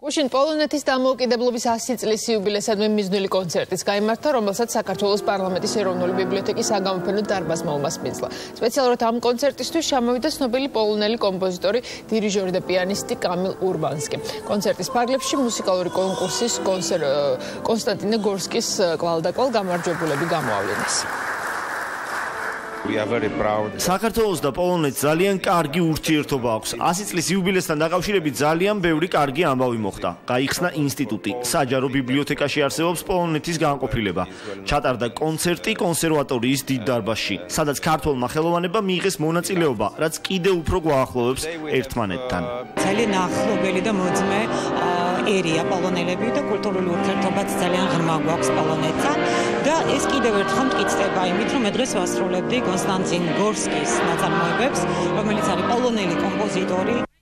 გუშინ პოლონეთის დამოუკიდებლობის 100 წლის იუბილესადმი მიზნული კონცერტის გაიმართა, რომელსაც საქართველოს პარლამენტის ეროვნული ბიბლიოთეკის საგამოფენო დარბაზმა უმასპინძლა. სპეციალურად ამ კონცერტისთვის ჩამოვიდა ცნობილი პოლონელი კომპოზიტორი, დირიჟორი და პიანისტი კამილ ურბანსკი. კონცერტის ფარგლებში მუსიკალური კონკურსის კონსტანტინე გორსკის კვალდაკვალ გამარჯვებულები გამოავლინეს. საქართველოს და პოლონეთს ძალიან კარგი ურთიერთობა აქვს. 100 წლის იუბილესთან დაკავშირებით ძალიან ბევრი კარგი ამბავი მოხდა. გაიხსნა ინსტიტუტი, საჯარო ბიბლიოთეკაში არსებობს პოლონეთის განყოფილება. ჩატარდა კონცერტი კონსერვატორიის დიდ დარბაზში, სადაც ქართველმა ხელოვანებმა მიიღეს მონაწილეობა, რაც კიდევ უფრო გვაახლოვებს ერთმანეთთან. ძალიან ახლობელი და მოძმე ერია პოლონელები და კულტურული ურთიერთობაც ძალიან ღრმა გვაქვს პოლონეთთან და ეს კიდევ ერთხელ მტკიცდება იმით, რომ მე დღეს ვასრულებდი კონსტანტინ გორსკის ნაწარმოებებს, რომელიც არის პოლონელი კომპოზიტორი.